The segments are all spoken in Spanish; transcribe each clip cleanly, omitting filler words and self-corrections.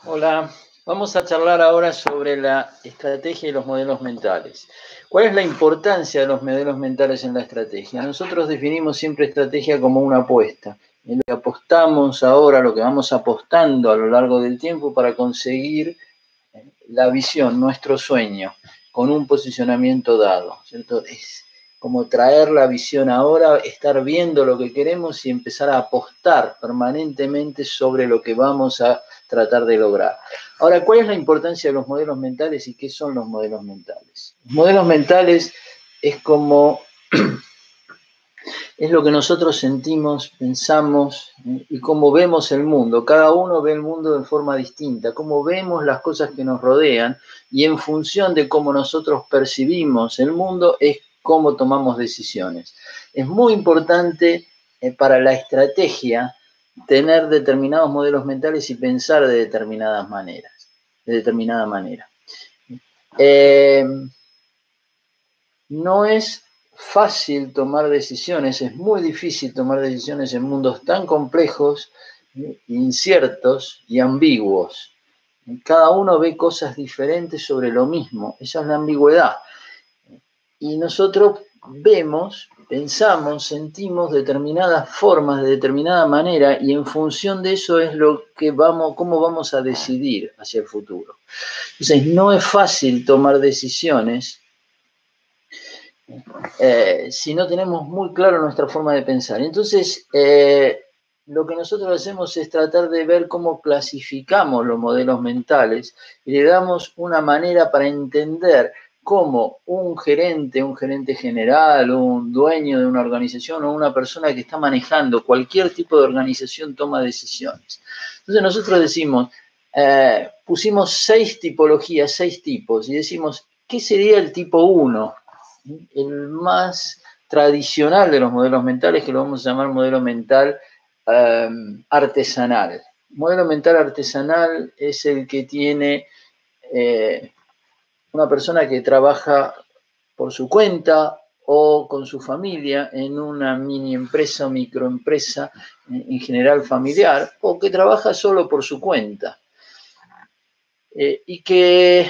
Hola, vamos a charlar ahora sobre la estrategia y los modelos mentales. ¿Cuál es la importancia de los modelos mentales en la estrategia? Nosotros definimos siempre estrategia como una apuesta. En lo que apostamos ahora, lo que vamos apostando a lo largo del tiempo para conseguir la visión, nuestro sueño, con un posicionamiento dado, ¿cierto? Es como traer la visión ahora, estar viendo lo que queremos y empezar a apostar permanentemente sobre lo que vamos a tratar de lograr. Ahora, ¿cuál es la importancia de los modelos mentales y qué son los modelos mentales? Los modelos mentales es como es lo que nosotros sentimos, pensamos y cómo vemos el mundo. Cada uno ve el mundo de forma distinta, cómo vemos las cosas que nos rodean y en función de cómo nosotros percibimos el mundo es cómo tomamos decisiones. Es muy importante para la estrategia tener determinados modelos mentales y pensar de determinadas maneras, de determinada manera. Eh, no es fácil tomar decisiones, es muy difícil tomar decisiones en mundos tan complejos, inciertos y ambiguos. Cada uno ve cosas diferentes sobre lo mismo, esa es la ambigüedad. Y nosotros vemos, pensamos, sentimos determinadas formas de determinada manera y en función de eso es lo que vamos, cómo vamos a decidir hacia el futuro. Entonces, no es fácil tomar decisiones si no tenemos muy claro nuestra forma de pensar. Entonces, lo que nosotros hacemos es tratar de ver cómo clasificamos los modelos mentales y le damos una manera para entender cómo un gerente general, un dueño de una organización o una persona que está manejando cualquier tipo de organización toma decisiones. Entonces nosotros decimos, pusimos 6 tipologías, 6 tipos, y decimos, ¿qué sería el tipo 1? El más tradicional de los modelos mentales, que lo vamos a llamar modelo mental artesanal. Modelo mental artesanal es el que tiene una persona que trabaja por su cuenta o con su familia en una mini empresa o microempresa, en general familiar, o que trabaja solo por su cuenta. Y que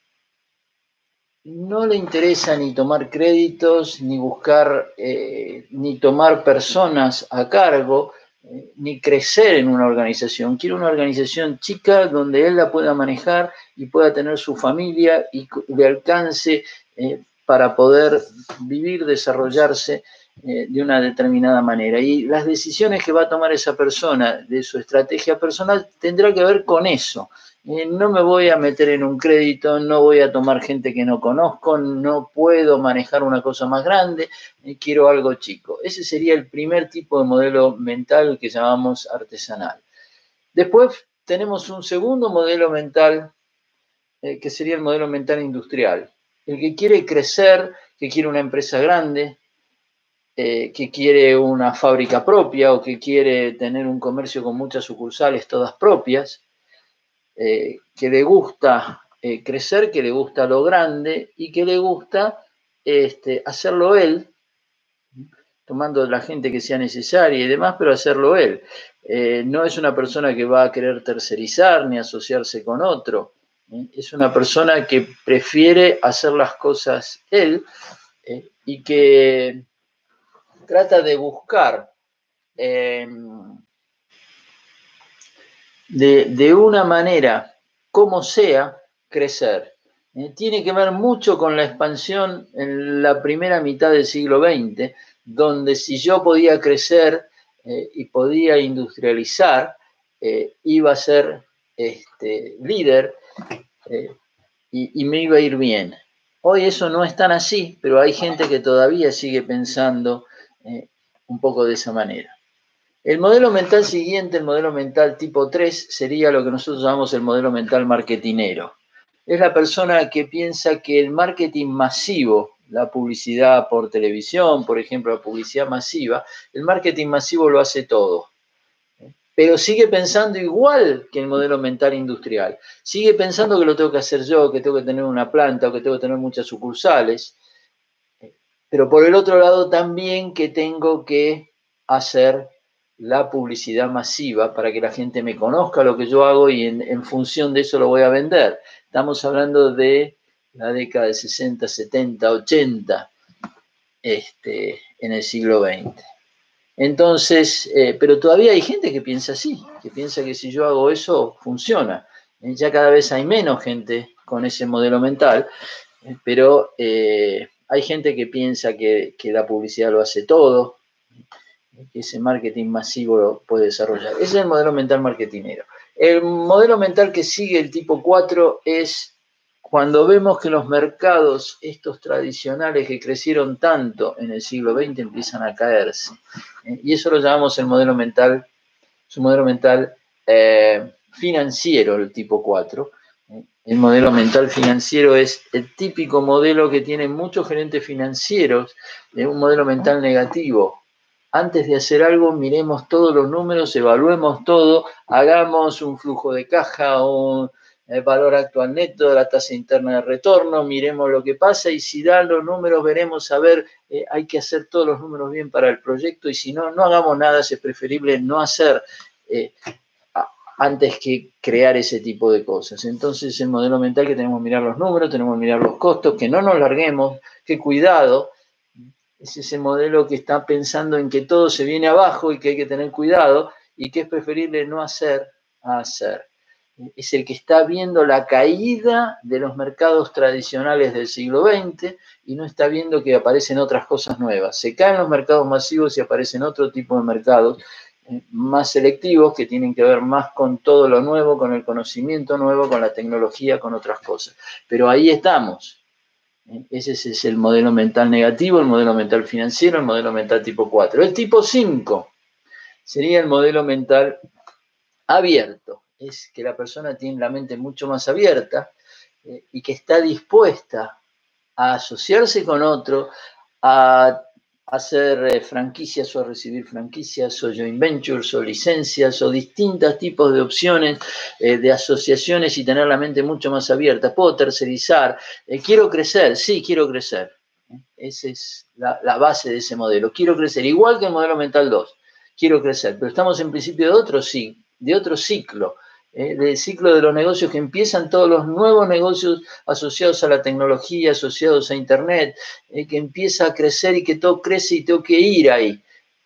no le interesa ni tomar créditos, ni buscar, ni tomar personas a cargo, ni crecer en una organización. Quiere una organización chica donde él la pueda manejar y pueda tener su familia y le alcance para poder vivir, desarrollarse de una determinada manera. Y las decisiones que va a tomar esa persona de su estrategia personal tendrá que ver con eso. No me voy a meter en un crédito, no voy a tomar gente que no conozco, no puedo manejar una cosa más grande, quiero algo chico. Ese sería el primer tipo de modelo mental que llamamos artesanal. Después tenemos un segundo modelo mental, que sería el modelo mental industrial. El que quiere crecer, que quiere una empresa grande, que quiere una fábrica propia o que quiere tener un comercio con muchas sucursales todas propias, que le gusta crecer, que le gusta lo grande y que le gusta hacerlo él, tomando la gente que sea necesaria y demás, pero hacerlo él. No es una persona que va a querer tercerizar ni asociarse con otro. Es una persona que prefiere hacer las cosas él y que trata de buscar de una manera, como sea, crecer. Tiene que ver mucho con la expansión en la primera mitad del siglo XX, donde si yo podía crecer y podía industrializar, iba a ser líder y me iba a ir bien. Hoy eso no es tan así, pero hay gente que todavía sigue pensando un poco de esa manera. El modelo mental siguiente, el modelo mental tipo 3, sería lo que nosotros llamamos el modelo mental marketinero. Es la persona que piensa que el marketing masivo, la publicidad por televisión, por ejemplo, la publicidad masiva, el marketing masivo lo hace todo. Pero sigue pensando igual que el modelo mental industrial. Sigue pensando que lo tengo que hacer yo, que tengo que tener una planta o que tengo que tener muchas sucursales. Pero por el otro lado también que tengo que hacer la publicidad masiva para que la gente me conozca lo que yo hago y en función de eso lo voy a vender. Estamos hablando de la década de 60, 70, 80, en el siglo XX. Entonces, pero todavía hay gente que piensa así, que piensa que si yo hago eso, funciona. Ya cada vez hay menos gente con ese modelo mental, pero hay gente que piensa que la publicidad lo hace todo, que ese marketing masivo lo puede desarrollar. Ese es el modelo mental marketinero. El modelo mental que sigue el tipo 4 es cuando vemos que los mercados, estos tradicionales que crecieron tanto en el siglo XX, empiezan a caerse. Y eso lo llamamos el modelo mental, es un modelo mental financiero, el tipo 4. El modelo mental financiero es el típico modelo que tienen muchos gerentes financieros, un modelo mental negativo. Antes de hacer algo, miremos todos los números, evaluemos todo, hagamos un flujo de caja, un valor actual neto, la tasa interna de retorno, miremos lo que pasa y si dan los números veremos a ver, hay que hacer todos los números bien para el proyecto y si no, no hagamos nada, es preferible no hacer antes que crear ese tipo de cosas. Entonces el modelo mental que tenemos que mirar los números, tenemos que mirar los costos, que no nos larguemos, que cuidado. Es ese modelo que está pensando en que todo se viene abajo y que hay que tener cuidado y que es preferible no hacer a hacer. Es el que está viendo la caída de los mercados tradicionales del siglo XX y no está viendo que aparecen otras cosas nuevas. Se caen los mercados masivos y aparecen otro tipo de mercados más selectivos que tienen que ver más con todo lo nuevo, con el conocimiento nuevo, con la tecnología, con otras cosas. Pero ahí estamos. Ese es el modelo mental negativo, el modelo mental financiero, el modelo mental tipo 4. El tipo 5 sería el modelo mental abierto. Es que la persona tiene la mente mucho más abierta y que está dispuesta a asociarse con otro, a hacer franquicias o a recibir franquicias o joint ventures o licencias o distintos tipos de opciones de asociaciones y tener la mente mucho más abierta. Puedo tercerizar, quiero crecer, sí, quiero crecer. Esa es la base de ese modelo. Quiero crecer, igual que el modelo mental 2. Quiero crecer, pero estamos en principio de otro ciclo. Del ciclo de los negocios que empiezan todos los nuevos negocios asociados a la tecnología, asociados a Internet, que empieza a crecer y que todo crece y tengo que ir ahí.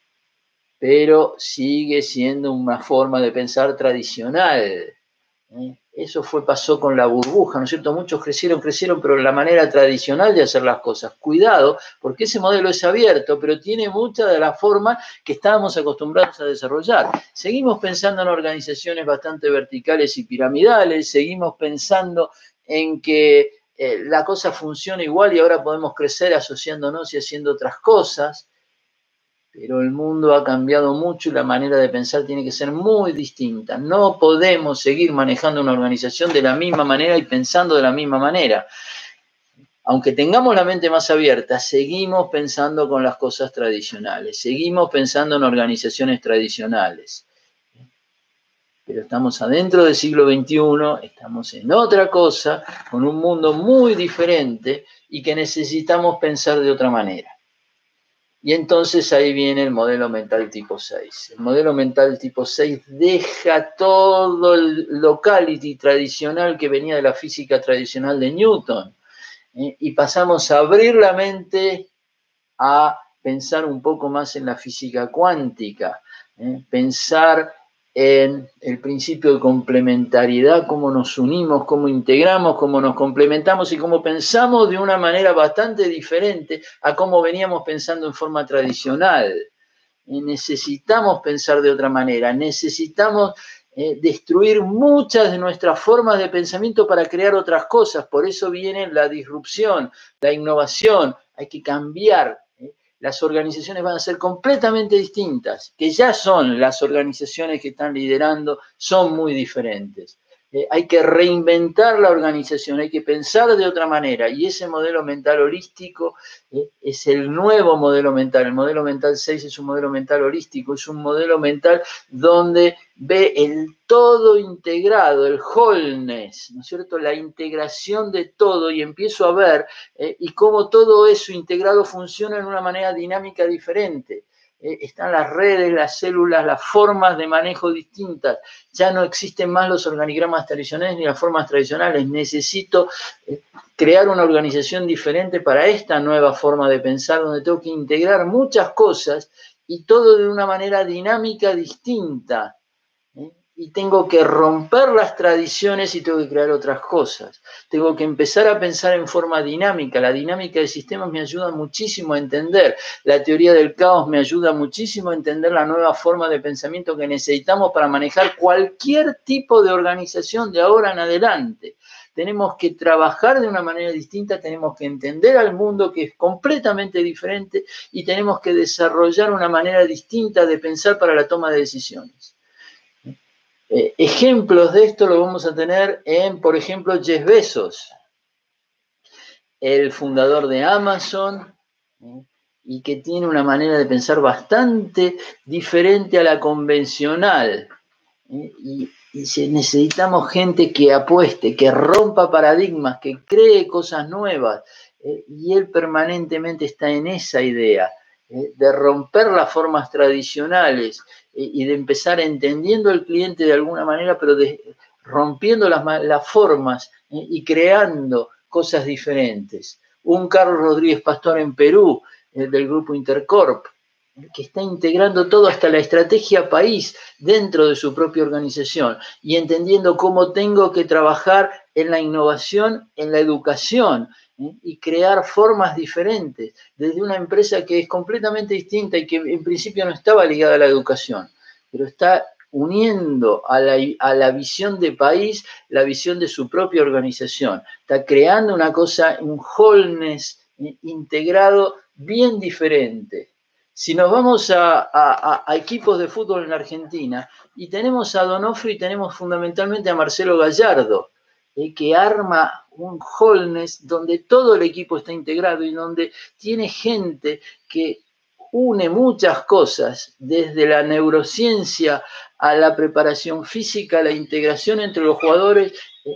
Pero sigue siendo una forma de pensar tradicional. Eso pasó con la burbuja, ¿no es cierto? Muchos crecieron, pero la manera tradicional de hacer las cosas. Cuidado, porque ese modelo es abierto, pero tiene mucha de la forma que estábamos acostumbrados a desarrollar. Seguimos pensando en organizaciones bastante verticales y piramidales, seguimos pensando en que la cosa funciona igual y ahora podemos crecer asociándonos y haciendo otras cosas. Pero el mundo ha cambiado mucho y la manera de pensar tiene que ser muy distinta. No podemos seguir manejando una organización de la misma manera y pensando de la misma manera. Aunque tengamos la mente más abierta, seguimos pensando con las cosas tradicionales, seguimos pensando en organizaciones tradicionales. Pero estamos adentro del siglo XXI, estamos en otra cosa, con un mundo muy diferente y que necesitamos pensar de otra manera. Y entonces ahí viene el modelo mental tipo 6. El modelo mental tipo 6 deja todo el locality tradicional que venía de la física tradicional de Newton, y pasamos a abrir la mente a pensar un poco más en la física cuántica, pensar en el principio de complementariedad, cómo nos unimos, cómo integramos, cómo nos complementamos y cómo pensamos de una manera bastante diferente a cómo veníamos pensando en forma tradicional. Necesitamos pensar de otra manera, necesitamos destruir muchas de nuestras formas de pensamiento para crear otras cosas. Por eso viene la disrupción, la innovación, hay que cambiar. Las organizaciones van a ser completamente distintas, que ya son las organizaciones que están liderando, son muy diferentes. Hay que reinventar la organización, hay que pensar de otra manera y ese modelo mental holístico es el nuevo modelo mental. El modelo mental 6 es un modelo mental holístico, es un modelo mental donde ve el todo integrado, el wholeness, ¿no es cierto? La integración de todo y empiezo a ver y cómo todo eso integrado funciona en una manera dinámica diferente. están las redes, las células, las formas de manejo distintas. Ya no existen más los organigramas tradicionales ni las formas tradicionales. Necesito crear una organización diferente para esta nueva forma de pensar, donde tengo que integrar muchas cosas y todo de una manera dinámica distinta. Y tengo que romper las tradiciones y tengo que crear otras cosas. Tengo que empezar a pensar en forma dinámica. La dinámica de sistemas me ayuda muchísimo a entender. La teoría del caos me ayuda muchísimo a entender la nueva forma de pensamiento que necesitamos para manejar cualquier tipo de organización de ahora en adelante. Tenemos que trabajar de una manera distinta, tenemos que entender al mundo que es completamente diferente y tenemos que desarrollar una manera distinta de pensar para la toma de decisiones. Ejemplos de esto lo vamos a tener en, por ejemplo, Jeff Bezos, el fundador de Amazon, y que tiene una manera de pensar bastante diferente a la convencional. Y necesitamos gente que apueste, que rompa paradigmas, que cree cosas nuevas. Y él permanentemente está en esa idea de romper las formas tradicionales y de empezar entendiendo al cliente de alguna manera, pero rompiendo las formas y creando cosas diferentes. Un Carlos Rodríguez Pastor en Perú, del grupo Intercorp, que está integrando todo hasta la estrategia país dentro de su propia organización y entendiendo cómo tengo que trabajar en la innovación, en la educación, y crear formas diferentes desde una empresa que es completamente distinta y que en principio no estaba ligada a la educación, pero está uniendo a la visión de país, la visión de su propia organización. Está creando una cosa, un wholeness integrado bien diferente. Si nos vamos a equipos de fútbol en la Argentina, y tenemos a Donofrio y tenemos fundamentalmente a Marcelo Gallardo, que arma un wholeness donde todo el equipo está integrado y donde tiene gente que une muchas cosas, desde la neurociencia a la preparación física, la integración entre los jugadores,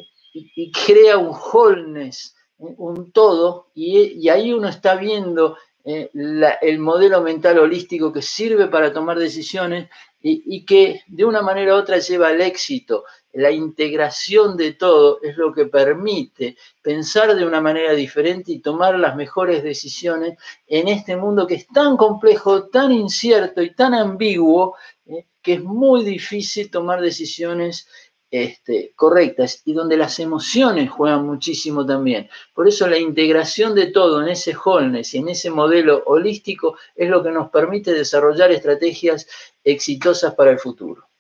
y crea un wholeness, un todo, y ahí uno está viendo el modelo mental holístico que sirve para tomar decisiones y que de una manera u otra lleva al éxito. La integración de todo es lo que permite pensar de una manera diferente y tomar las mejores decisiones en este mundo que es tan complejo, tan incierto y tan ambiguo, que es muy difícil tomar decisiones correctas y donde las emociones juegan muchísimo también. Por eso la integración de todo en ese wholeness y en ese modelo holístico es lo que nos permite desarrollar estrategias exitosas para el futuro.